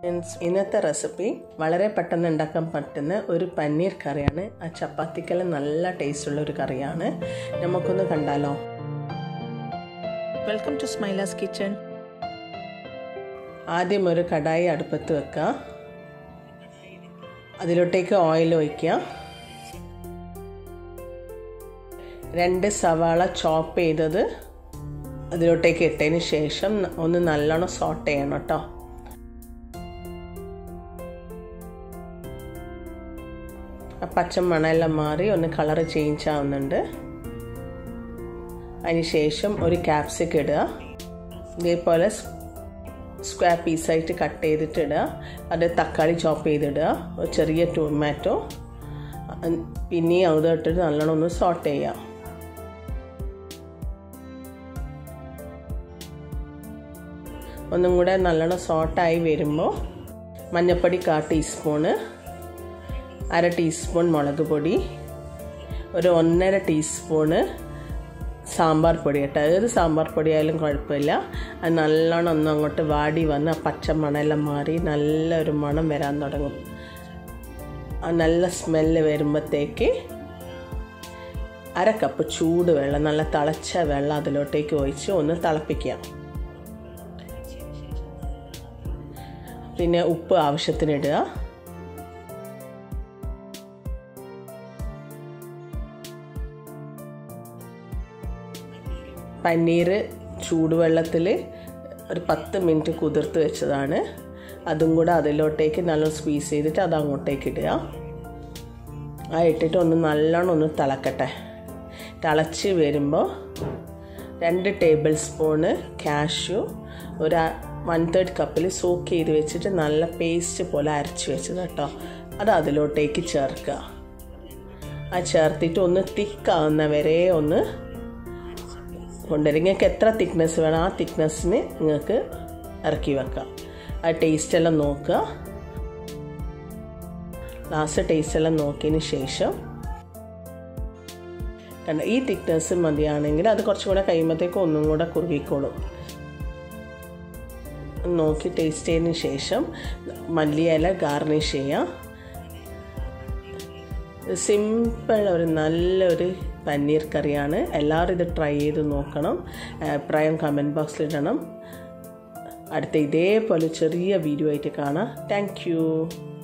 ഇന്നത്തെ റെസിപ്പി വളരെ പെട്ടെന്ന് ഉണ്ടാക്കാൻ പറ്റുന്ന ഒരു പനീർ കറിയാണ്. ആ ചപ്പാത്തിക്കെല്ലാം നല്ല ടേസ്റ്റുള്ള ഒരു കറിയാണ്. നമുക്കൊന്ന് കണ്ടാലോ. Welcome to Smila's kitchen. ആദ്യം ഒരു കടായി അടുപ്പത്ത് വെക്കുക. അതിലോട്ടേക്ക് ഓയിൽ ഒഴിക്കുക. 2 സവാള ചോപ്പ് ചെയ്തത് അതിലോട്ടേക്ക് ഇട്ടതിന് ശേഷം ഒന്ന് നല്ലോണം സോട്ട് ചെയ്യണം കേട്ടോ. പച്ച മണമെല്ലാം മാറി ഒന്ന് കളറ് ചേഞ്ച് ആവുന്നുണ്ട്. അതിന് ശേഷം ഒരു ക്യാപ്സിക്കം ഇടുക. ഇതേപോലെ സ്ക്വയർ പീസായിട്ട് കട്ട് ചെയ്തിട്ട് ഇടുക. അത് തക്കാളി ചോപ്പ് ചെയ്തിടുക. ഒരു ചെറിയ ടൊമാറ്റോ പിന്നെയും അത് ഇട്ടിട്ട് നല്ലോണം ഒന്ന് സോട്ട് ചെയ്യുക. ഒന്നും കൂടെ നല്ലോണം സോട്ടായി വരുമ്പോൾ മഞ്ഞൾപ്പൊടി 1/4 ടീസ്പൂണ്, 1/2 ടീസ്പൂൺ മുളക് പൊടി, ഒരു 1.5 ടീസ്പൂണ് സാമ്പാർ പൊടി കേട്ടോ. ഏത് സാമ്പാർ പൊടിയായാലും കുഴപ്പമില്ല. അത് നല്ലോണം ഒന്ന് അങ്ങോട്ട് വാടി വന്ന് ആ പച്ച മണമെല്ലാം മാറി നല്ലൊരു മണം വരാൻ തുടങ്ങും. ആ നല്ല സ്മെല്ല് വരുമ്പോഴത്തേക്ക് 1/2 കപ്പ് ചൂട് വെള്ളം, നല്ല തിളച്ച വെള്ളം അതിലോട്ടേക്ക് ഒഴിച്ച് ഒന്ന് തിളപ്പിക്കുക. പിന്നെ ഉപ്പ് ആവശ്യത്തിന് ഇടുക. പനീർ ചൂടുവെള്ളത്തിൽ ഒരു 10 മിനിറ്റ് കുതിർത്ത് വെച്ചതാണ്. അതും കൂടെ അതിലോട്ടേക്ക് നല്ല സ്ക്വീസ് ചെയ്തിട്ട് അത് അങ്ങോട്ടേക്ക് ഇടുക. ആ ഇട്ടിട്ട് ഒന്ന് നല്ലോണം ഒന്ന് തിളക്കട്ടെ. തിളച്ച് വരുമ്പോൾ 2 ടേബിൾ സ്പൂണ് കാഷ്യൂ, ഒരു 1/3 കപ്പിൽ സോക്ക് ചെയ്ത് വെച്ചിട്ട് നല്ല പേസ്റ്റ് പോലെ അരച്ച് വെച്ചത് കേട്ടോ. അത് അതിലോട്ടേക്ക് ചേർക്കുക. ആ ചേർത്തിട്ട് ഒന്ന് തിക്കാവുന്ന വരെ ഒന്ന് കൊണ്ടുവരും. നിങ്ങൾക്ക് എത്ര തിക്നെസ് വേണം ആ തിക്നെസ്സിന് നിങ്ങൾക്ക് ഇറക്കി വെക്കാം. ആ ടേസ്റ്റെല്ലാം നോക്കുക. ലാസ്റ്റ് ടേസ്റ്റെല്ലാം നോക്കിയതിന് ശേഷം കണ്ട ഈ തിക്നെസ് മതിയാണെങ്കിൽ അത് കുറച്ചും കൂടെ കഴിയുമ്പോഴത്തേക്ക് ഒന്നും കൂടെ കുറുകിക്കോളും. നോക്കി ടേസ്റ്റ് ചെയ്തതിന് ശേഷം മല്ലിയില ഗാർണിഷ് ചെയ്യാം. സിമ്പിൾ ഒരു നല്ലൊരു പനീർ കറിയാണ്. എല്ലാവരും ഇത് ട്രൈ ചെയ്ത് നോക്കണം. അഭിപ്രായം കമൻറ്റ് ബോക്സിൽ ഇടണം. അടുത്ത ഇതേപോലെ ചെറിയ വീഡിയോ ആയിട്ട് കാണാം. Thank U.